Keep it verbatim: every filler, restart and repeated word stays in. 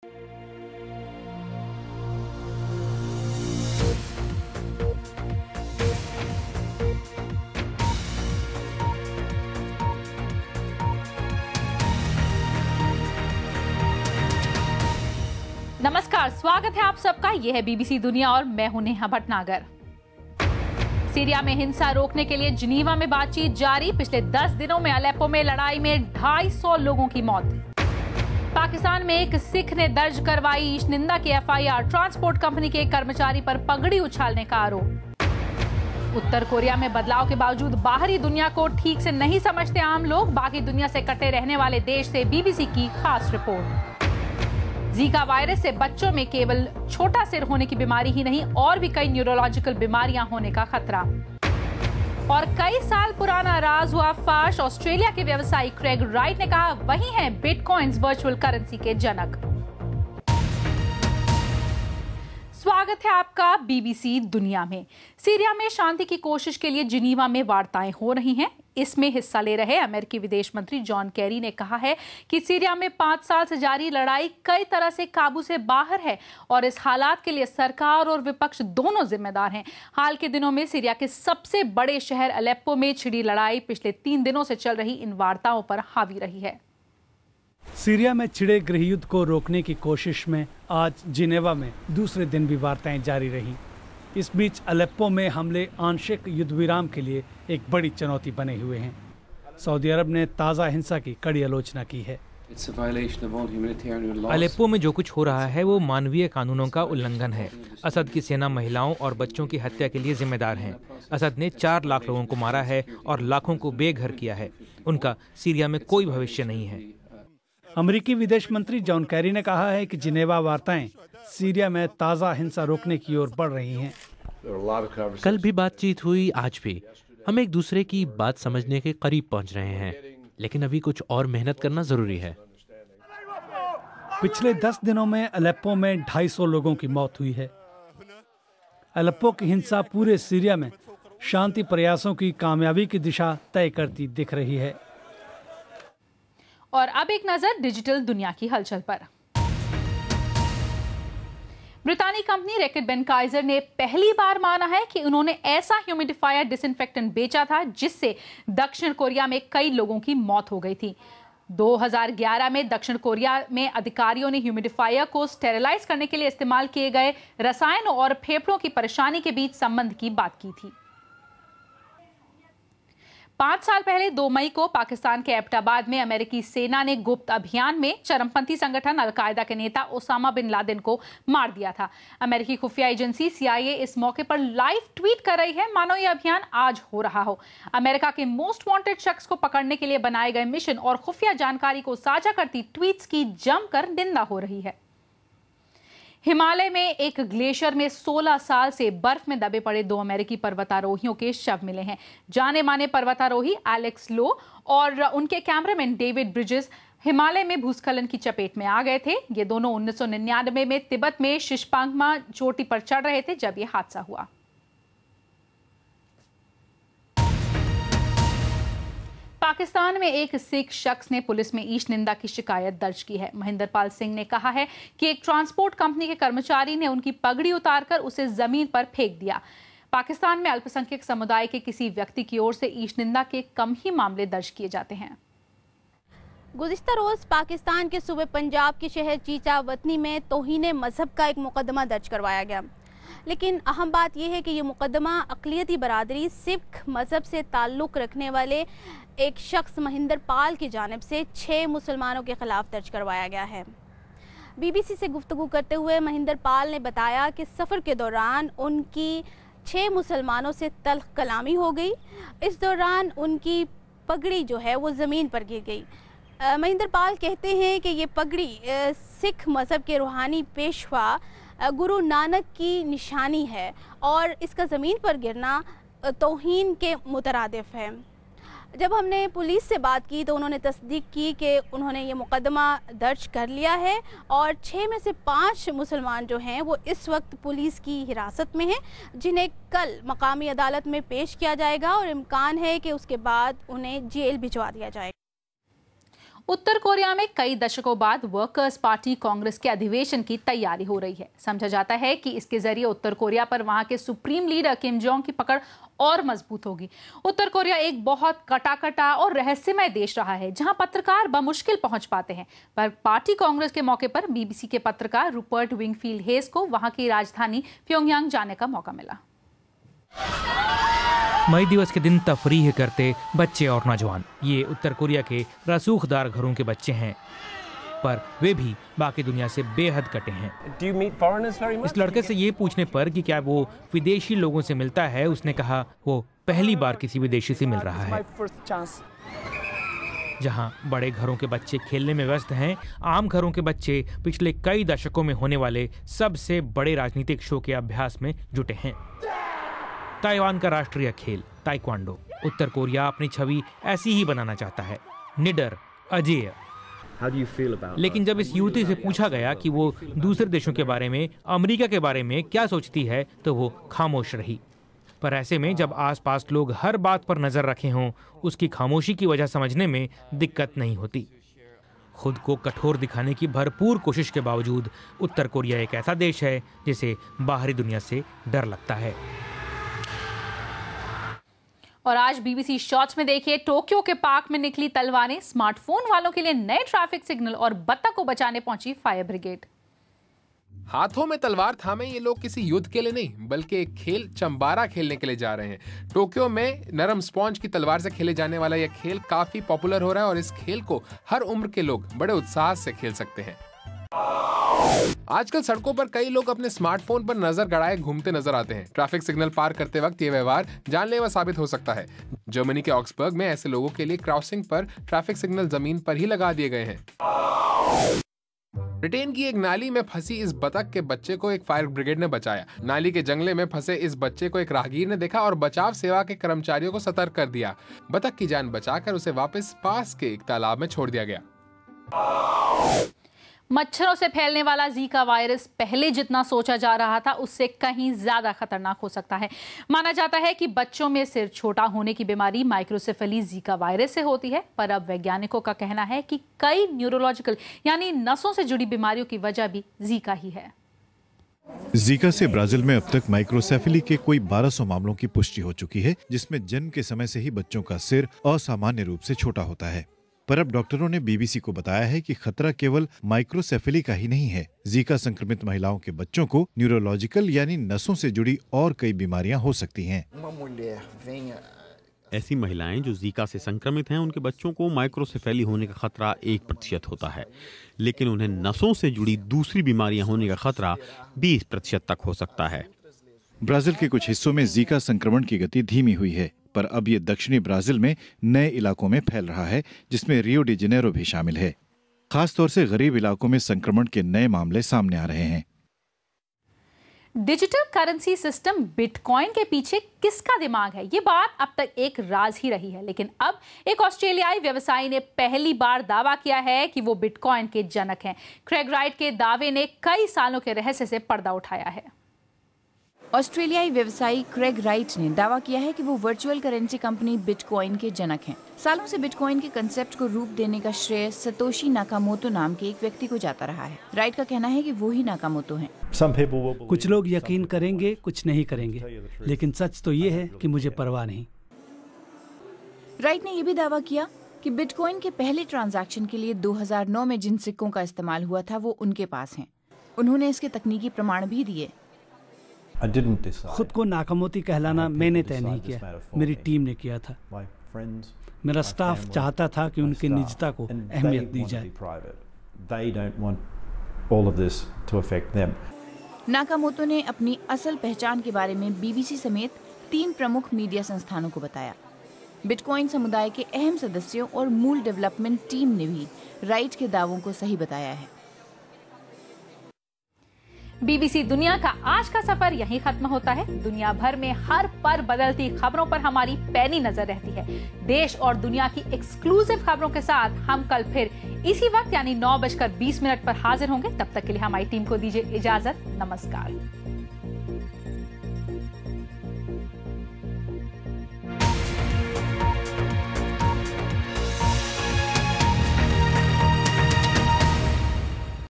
नमस्कार, स्वागत है आप सबका। यह है बीबीसी दुनिया और मैं हूं नेहा भटनागर। सीरिया में हिंसा रोकने के लिए जिनीवा में बातचीत जारी। पिछले दस दिनों में अलेप्पो में लड़ाई में ढाई सौ लोगों की मौत। पाकिस्तान में एक सिख ने दर्ज करवाई ईश निंदा की F I R. Transport company के एक कर्मचारी पर पगड़ी उछालने का आरोप। उत्तर कोरिया में बदलाव के बावजूद बाहरी दुनिया को ठीक से नहीं समझते आम लोग। बाकी दुनिया से कटे रहने वाले देश से बीबीसी की खास रिपोर्ट। जीका वायरस से बच्चों में केवल छोटा सिर होने की बीमारी ही नहीं, और भी कई न्यूरोलॉजिकल बीमारियां होने का खतरा। और कई साल पुराना राज हुआ फाश। ऑस्ट्रेलिया के व्यवसायी क्रेग राइट ने कहा वही हैं बिटकॉइंस वर्चुअल करेंसी के जनक। स्वागत है आपका बीबीसी दुनिया में। सीरिया में शांति की कोशिश के लिए जिनीवा में वार्ताएं हो रही हैं। इसमें हिस्सा ले रहे अमेरिकी विदेश मंत्री जॉन कैरी ने कहा है कि सीरिया में पांच साल से जारी लड़ाई कई तरह से काबू से बाहर है और इस हालात के लिए सरकार और विपक्ष दोनों जिम्मेदार हैं। हाल के दिनों में सीरिया के सबसे बड़े शहर अलेप्पो में छिड़ी लड़ाई पिछले तीन दिनों से चल रही इन वार्ताओं पर हावी रही है। सीरिया में छिड़े गृहयुद्ध को रोकने की कोशिश में आज जिनेवा में दूसरे दिन भी वार्ताएं जारी रहीं। इस बीच अलेप्पो में हमले आंशिक युद्ध विराम के लिए एक बड़ी चुनौती बने हुए हैं। सऊदी अरब ने ताज़ा हिंसा की कड़ी आलोचना की है। अलेप्पो में जो कुछ हो रहा है वो मानवीय कानूनों का उल्लंघन है। असद की सेना महिलाओं और बच्चों की हत्या के लिए जिम्मेदार है। असद ने चार लाख लोगों को मारा है और लाखों को बेघर किया है। उनका सीरिया में कोई भविष्य नहीं है। अमेरिकी विदेश मंत्री जॉन कैरी ने कहा है कि जिनेवा वार्ताएं सीरिया में ताज़ा हिंसा रोकने की ओर बढ़ रही हैं। कल भी बातचीत हुई, आज भी हम एक दूसरे की बात समझने के करीब पहुंच रहे हैं, लेकिन अभी कुछ और मेहनत करना जरूरी है। पिछले दस दिनों में अलेप्पो में ढाई सौ लोगों की मौत हुई है। अलेप्पो की हिंसा पूरे सीरिया में शांति प्रयासों की कामयाबी की दिशा तय करती दिख रही है। और अब एक नजर डिजिटल दुनिया की हलचल पर। ब्रितानी कंपनी रैकेट बेनकाइजर ने पहली बार माना है कि उन्होंने ऐसा ह्यूमिडिफायर डिसइंफेक्टेंट बेचा था जिससे दक्षिण कोरिया में कई लोगों की मौत हो गई थी। दो हज़ार ग्यारह में दक्षिण कोरिया में अधिकारियों ने ह्यूमिडिफायर को स्टेरिलाइज करने के लिए इस्तेमाल किए गए रसायनों और फेफड़ों की परेशानी के बीच संबंध की बात की थी। पांच साल पहले दो मई को पाकिस्तान के एबटाबाद में अमेरिकी सेना ने गुप्त अभियान में चरमपंथी संगठन अलकायदा के नेता ओसामा बिन लादेन को मार दिया था। अमेरिकी खुफिया एजेंसी सी आई ए इस मौके पर लाइव ट्वीट कर रही है मानो ये अभियान आज हो रहा हो। अमेरिका के मोस्ट वांटेड शख्स को पकड़ने के लिए बनाए गए मिशन और खुफिया जानकारी को साझा करती ट्वीट्स की जमकर निंदा हो रही है। हिमालय में एक ग्लेशियर में सोलह साल से बर्फ में दबे पड़े दो अमेरिकी पर्वतारोहियों के शव मिले हैं। जाने माने पर्वतारोही एलेक्स लो और उनके कैमरामैन डेविड ब्रिजेस हिमालय में भूस्खलन की चपेट में आ गए थे। ये दोनों उन्नीस सौ निन्यानवे में तिब्बत में शिशपांगमा चोटी पर चढ़ रहे थे जब ये हादसा हुआ। पाकिस्तान में एक सिख शख्स ने पुलिस में ईश निंदा की शिकायत दर्ज की है। महेंद्र पाल सिंह ने कहा है कि एक ट्रांसपोर्ट कंपनी के कर्मचारी ने उनकी पगड़ी उतारकर उसे जमीन पर फेंक दिया। पाकिस्तान में अल्पसंख्यक समुदाय के किसी व्यक्ति की ओर से ईश निंदा के कम ही मामले दर्ज किए जाते हैं। गुज़िश्ता रोज पाकिस्तान के सूबे पंजाब के शहर चीचा वतनी में तौहीन मजहब का एक मुकदमा दर्ज करवाया गया, लेकिन अहम बात यह है कि ये मुकदमा अक़लियती बरादरी सिख मज़हब से ताल्लुक़ रखने वाले एक शख्स महेंद्र पाल की जानिब से छः मुसलमानों के ख़िलाफ़ दर्ज करवाया गया है। बीबीसी से गुफ्तगू करते हुए महेंद्र पाल ने बताया कि सफ़र के दौरान उनकी छः मुसलमानों से तल्ख़ कलामी हो गई। इस दौरान उनकी पगड़ी जो है वो ज़मीन पर गिर गई। महेंद्र पाल कहते हैं कि ये पगड़ी सिख मज़हब के रूहानी पेशवा गुरु नानक की निशानी है और इसका ज़मीन पर गिरना तौहीन के मुतरादिफ है। जब हमने पुलिस से बात की तो उन्होंने तस्दीक की कि उन्होंने ये मुकदमा दर्ज कर लिया है और छः में से पाँच मुसलमान जो हैं वो इस वक्त पुलिस की हिरासत में हैं, जिन्हें कल मकामी अदालत में पेश किया जाएगा और इम्कान है कि उसके बाद उन्हें जेल भिजवा दिया जाएगा। उत्तर कोरिया में कई दशकों बाद वर्कर्स पार्टी कांग्रेस के अधिवेशन की तैयारी हो रही है। समझा जाता है कि इसके जरिए उत्तर कोरिया पर वहां के सुप्रीम लीडर किम जोंग की पकड़ और मजबूत होगी। उत्तर कोरिया एक बहुत कटाकटा और रहस्यमय देश रहा है, जहां पत्रकार बमुश्किल पहुंच पाते हैं। पर पार्टी कांग्रेस के मौके पर बीबीसी के पत्रकार रूपर्ट विंगफील्ड हेस को वहां की राजधानी प्योंगयांग जाने का मौका मिला। मई दिवस के दिन तफरीह करते बच्चे और नौजवान, ये उत्तर कोरिया के रसूखदार घरों के बच्चे हैं, पर वे भी बाकी दुनिया से बेहद कटे हैं। इस लड़के से ये पूछने पर कि क्या वो विदेशी लोगों से मिलता है, उसने कहा वो पहली बार किसी विदेशी से मिल रहा है। जहां बड़े घरों के बच्चे खेलने में व्यस्त हैं, आम घरों के बच्चे पिछले कई दशकों में होने वाले सबसे बड़े राजनीतिक शो के अभ्यास में जुटे हैं। ताइवान का राष्ट्रीय खेल ताइक्वांडो। उत्तर कोरिया अपनी छवि ऐसी ही बनाना चाहता है, निडर, अजेय। लेकिन जब इस युवती से पूछा गया कि वो दूसरे देशों के बारे में, अमेरिका के बारे में क्या सोचती है, तो वो खामोश रही। पर ऐसे में जब आसपास लोग हर बात पर नजर रखे हों, उसकी खामोशी की वजह समझने में दिक्कत नहीं होती। खुद को कठोर दिखाने की भरपूर कोशिश के बावजूद उत्तर कोरिया एक ऐसा देश है जिसे बाहरी दुनिया से डर लगता है। और आज बीबीसी शॉर्ट्स में देखिए, टोक्यो के पार्क में निकली तलवारें, स्मार्टफोन वालों के लिए नए ट्रैफिक सिग्नल और बत्तख को बचाने पहुंची फायर ब्रिगेड। हाथों में तलवार थामे ये लोग किसी युद्ध के लिए नहीं, बल्कि एक खेल चंबारा खेलने के लिए जा रहे हैं। टोक्यो में नरम स्पॉन्ज की तलवार से खेले जाने वाला यह खेल काफी पॉपुलर हो रहा है और इस खेल को हर उम्र के लोग बड़े उत्साह से खेल सकते हैं। आजकल सड़कों पर कई लोग अपने स्मार्टफोन पर नजर गड़ाए घूमते नजर आते हैं। ट्रैफिक सिग्नल पार करते वक्त ये व्यवहार जानलेवा साबित हो सकता है। जर्मनी के ऑक्सबर्ग में ऐसे लोगों के लिए क्रॉसिंग पर ट्रैफिक सिग्नल जमीन पर ही लगा दिए गए हैं। ब्रिटेन की एक नाली में फंसी इस बतख के बच्चे को एक फायर ब्रिगेड ने बचाया। नाली के जंगले में फंसे इस बच्चे को एक राहगीर ने देखा और बचाव सेवा के कर्मचारियों को सतर्क कर दिया। बतख की जान बचाकर उसे वापस पास के एक तालाब में छोड़ दिया गया। मच्छरों से फैलने वाला जीका वायरस पहले जितना सोचा जा रहा था उससे कहीं ज्यादा खतरनाक हो सकता है। माना जाता है कि बच्चों में सिर छोटा होने की बीमारी माइक्रोसेफेली जीका वायरस से होती है, पर अब वैज्ञानिकों का कहना है कि कई न्यूरोलॉजिकल यानी नसों से जुड़ी बीमारियों की वजह भी जीका ही है। जीका से ब्राजील में अब तक माइक्रोसेफेली के कोई बारह सौ मामलों की पुष्टि हो चुकी है, जिसमें जन्म के समय से ही बच्चों का सिर असामान्य रूप से छोटा होता है। पर अब डॉक्टरों ने बीबीसी को बताया है कि खतरा केवल माइक्रोसेफेली का ही नहीं है। जीका संक्रमित महिलाओं के बच्चों को न्यूरोलॉजिकल यानी नसों से जुड़ी और कई बीमारियां हो सकती हैं। ऐसी महिलाएं जो जीका से संक्रमित हैं, उनके बच्चों को माइक्रोसेफेली होने का खतरा एक प्रतिशत होता है, लेकिन उन्हें नसों से जुड़ी दूसरी बीमारियां होने का खतरा बीस प्रतिशत तक हो सकता है। ब्राजील के कुछ हिस्सों में जीका संक्रमण की गति धीमी हुई है, पर अब ये दक्षिणी ब्राजील में नए इलाकों में फैल रहा है, जिसमें रियो डी जेनेरो भी शामिल है। खासतौर से गरीब इलाकों में संक्रमण के नए मामले सामने आ रहे हैं। डिजिटल करेंसी सिस्टम बिटकॉइन के पीछे किसका दिमाग है, ये बात अब तक एक राज ही रही है। लेकिन अब एक ऑस्ट्रेलियाई व्यवसायी ने पहली बार दावा किया है कि वो बिटकॉइन के जनक हैं। क्रेग राइट के दावे ने कई सालों के रहस्य से पर्दा उठाया है। ऑस्ट्रेलियाई व्यवसायी क्रेग राइट ने दावा किया है कि वो वर्चुअल करेंसी कंपनी बिटकॉइन के जनक हैं। सालों से बिटकॉइन के कंसेप्ट को रूप देने का श्रेय सतोशी नाकामोतो नाम के एक व्यक्ति को जाता रहा है। राइट का कहना है कि वो ही नाकामोतो हैं। कुछ लोग यकीन करेंगे, कुछ नहीं करेंगे, लेकिन सच तो ये है कि मुझे परवाह नहीं। राइट ने यह भी दावा किया कि बिटकॉइन के पहले ट्रांजैक्शन के लिए दो हज़ार नौ में जिन सिक्कों का इस्तेमाल हुआ था वो उनके पास हैं। उन्होंने इसके तकनीकी प्रमाण भी दिए। खुद को नाकामोती कहलाना मैंने तय नहीं किया, मेरी टीम ने किया था। मेरा स्टाफ चाहता था कि उनकी निजता को अहमियत दी जाए। नाकामोतो ने अपनी असल पहचान के बारे में बीबीसी समेत तीन प्रमुख मीडिया संस्थानों को बताया। बिटकॉइन समुदाय के अहम सदस्यों और मूल डेवलपमेंट टीम ने भी राइट के दावों को सही बताया है। बीबीसी दुनिया का आज का सफर यहीं खत्म होता है। दुनिया भर में हर पल बदलती खबरों पर हमारी पैनी नजर रहती है। देश और दुनिया की एक्सक्लूसिव खबरों के साथ हम कल फिर इसी वक्त यानी नौ बजकर बीस मिनट पर हाजिर होंगे। तब तक के लिए हमारी टीम को दीजिए इजाजत। नमस्कार।